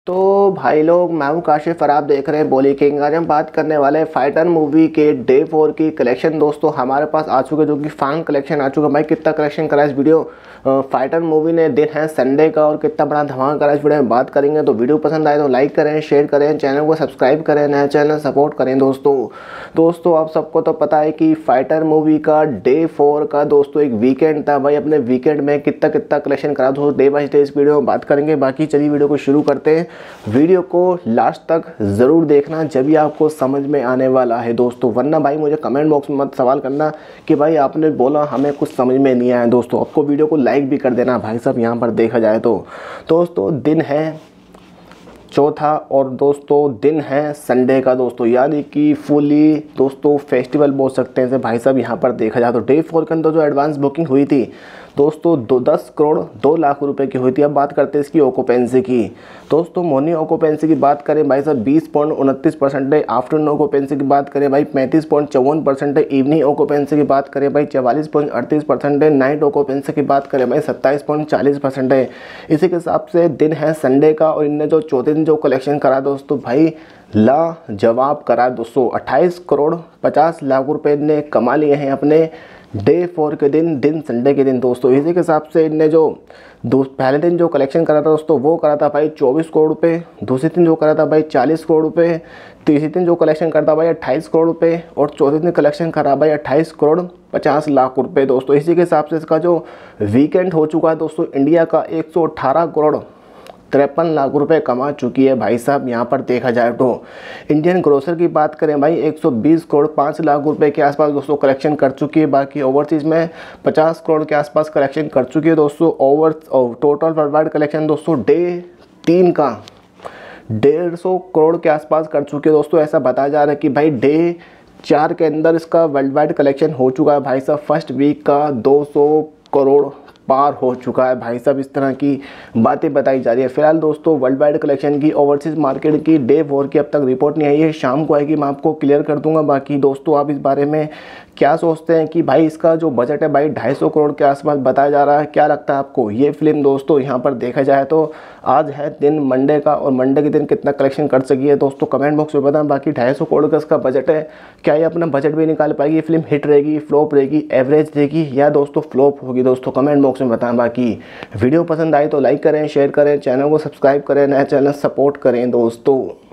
तो भाई लोग, मैं हूं काशिफ और आप देख रहे हैं बॉली किंग। आज हम बात करने वाले हैं फाइटर मूवी के डे 4 की कलेक्शन। दोस्तों हमारे पास आ चुके जो कि फांग कलेक्शन आ चुका। भाई कितना कलेक्शन करा इस वीडियो फाइटर मूवी ने, दिन है संडे का और कितना बड़ा धमाका करा इस वीडियो में बात करेंगे। तो वीडियो पसंद आए तो लाइक करें, शेयर करें, चैनल को सब्सक्राइब करें, नया चैनल सपोर्ट करें। दोस्तों आप सबको तो पता है कि फाइटर मूवी का डे 4 का दोस्तों एक वीकेंड था। भाई अपने वीकेंड में कितना कलेक्शन करा दोस्तों डे बाई डे इस वीडियो में बात करेंगे। बाकी चलिए वीडियो को शुरू करते हैं। वीडियो को लास्ट तक ज़रूर देखना, जब भी आपको समझ में आने वाला है दोस्तों। वरना भाई मुझे कमेंट बॉक्स में मत सवाल करना कि भाई आपने बोला हमें कुछ समझ में नहीं आया। दोस्तों आपको वीडियो को लाइक भी कर देना भाई साहब। यहाँ पर देखा जाए तो दोस्तों दिन है चौथा और दोस्तों दिन है संडे का दोस्तों, यानी कि फुली दोस्तों फेस्टिवल बोल सकते हैं भाई साहब। यहाँ पर देखा जाए तो डे 4 के अंदर जो एडवांस बुकिंग हुई थी दोस्तों 10 करोड़ 2 लाख रुपए की हुई थी। अब बात करते हैं इसकी ऑक्यूपेंसी की। दोस्तों मॉर्निंग ऑक्यूपेंसी की बात करें भाई साहब 20.29% है। आफ्टरनून ऑक्यूपेंसी की बात करें भाई 35.54% है। इवनिंग ऑक्यूपेंसी की बात करें भाई 44.38% है। नाइट ऑक्यूपेंसी की बात करें भाई 27.40% है। इसी के हिसाब से दिन है संडे का और इनने जो चौथे दिन जो कलेक्शन करा दोस्तों भाई लाजवाब करा दोस्तों। 28 करोड़ 50 लाख रुपए ने कमा लिए हैं अपने डे 4 के दिन संडे के दिन दोस्तों। इसी के हिसाब से इनने जो पहले दिन जो कलेक्शन करा था दोस्तों वो करा था भाई 24 करोड़ रुपए। दूसरे दिन जो करा था भाई 40 करोड़ रुपए। तीसरे दिन जो कलेक्शन करता भाई 28 करोड़ रुपए और चौथे दिन कलेक्शन करा भाई 28 करोड़ 50 लाख रुपए दोस्तों। इसी के हिसाब से इसका जो वीकेंड हो चुका है दोस्तों, इंडिया का 118 करोड़ 53 लाख रुपए कमा चुकी है भाई साहब। यहाँ पर देखा जाए तो इंडियन ग्रोसर की बात करें भाई 120 करोड़ 5 लाख रुपए के आसपास दोस्तों कलेक्शन कर चुकी है। बाकी ओवरसीज़ में 50 करोड़ के आसपास कलेक्शन कर चुकी है दोस्तों। टोटल वर्ल्ड वाइड कलेक्शन दोस्तों डे 3 का 150 करोड़ के आसपास कर चुके हैं दोस्तों। ऐसा बताया जा रहा है कि भाई डे 4 के अंदर इसका वर्ल्ड वाइड कलेक्शन हो चुका है भाई साहब। फर्स्ट वीक का 200 करोड़ पार हो चुका है भाई साहब। इस तरह की बातें बताई जा रही है। फिलहाल दोस्तों वर्ल्ड वाइड कलेक्शन की ओवरसीज़ मार्केट की डे 4 की अब तक रिपोर्ट नहीं आई है। शाम को आएगी, मैं आपको क्लियर कर दूंगा। बाकी दोस्तों आप इस बारे में क्या सोचते हैं कि भाई इसका जो बजट है भाई 250 करोड़ के आसपास बताया जा रहा है। क्या लगता है आपको ये फिल्म दोस्तों? यहाँ पर देखा जाए तो आज है दिन मंडे का और मंडे के दिन कितना कलेक्शन कर सकी है दोस्तों कमेंट बॉक्स में बताएं। बाकी 250 करोड़ का इसका बजट है, क्या ये अपना बजट भी निकाल पाएगी? ये फिल्म हिट रहेगी, फ्लॉप रहेगी, एवरेज रहेगी या दोस्तों फ्लॉप होगी दोस्तों कमेंट बॉक्स में बताएं। बाकी वीडियो पसंद आए तो लाइक करें, शेयर करें, चैनल को सब्सक्राइब करें, नया चैनल सपोर्ट करें दोस्तों।